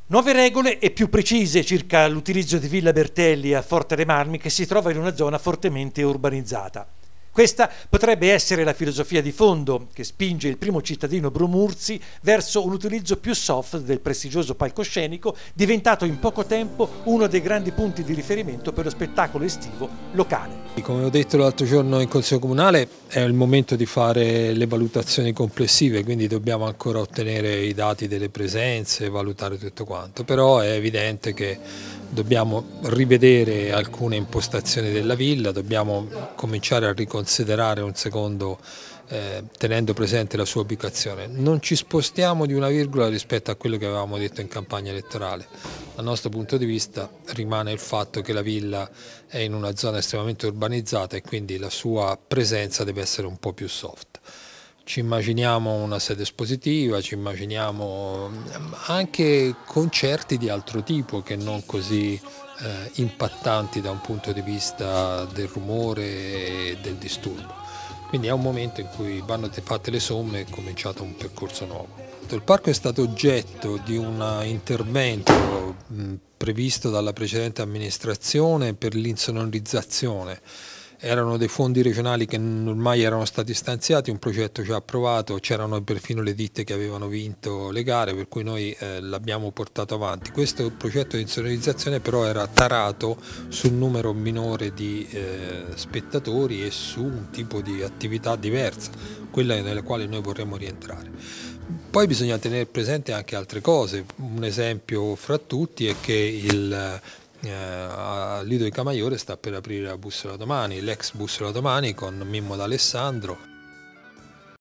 Nuove regole e più precise circa l'utilizzo di Villa Bertelli a Forte dei Marmi, che si trova in una zona fortemente urbanizzata. Questa potrebbe essere la filosofia di fondo che spinge il primo cittadino Brumurzi verso un utilizzo più soft del prestigioso palcoscenico, diventato in poco tempo uno dei grandi punti di riferimento per lo spettacolo estivo locale. Come ho detto l'altro giorno in Consiglio Comunale, è il momento di fare le valutazioni complessive, quindi dobbiamo ancora ottenere i dati delle presenze, valutare tutto quanto, però è evidente che dobbiamo rivedere alcune impostazioni della villa, dobbiamo cominciare a riconsiderare un secondo tenendo presente la sua ubicazione. Non ci spostiamo di una virgola rispetto a quello che avevamo detto in campagna elettorale. Dal nostro punto di vista rimane il fatto che la villa è in una zona estremamente urbanizzata e quindi la sua presenza deve essere un po' più soft. Ci immaginiamo una sede espositiva, ci immaginiamo anche concerti di altro tipo che non così impattanti da un punto di vista del rumore e del disturbo. Quindi è un momento in cui vanno fatte le somme e è cominciato un percorso nuovo. Il parco è stato oggetto di un intervento previsto dalla precedente amministrazione per l'insonorizzazione. Erano dei fondi regionali che ormai erano stati stanziati, un progetto già approvato, c'erano perfino le ditte che avevano vinto le gare, per cui noi l'abbiamo portato avanti. Questo progetto di insonorizzazione però era tarato sul numero minore di spettatori e su un tipo di attività diversa, quella nella quale noi vorremmo rientrare. Poi bisogna tenere presente anche altre cose, un esempio fra tutti è che a Lido di Camaiore sta per aprire la Bussola Domani, l'ex Bussola Domani con Mimmo D'Alessandro.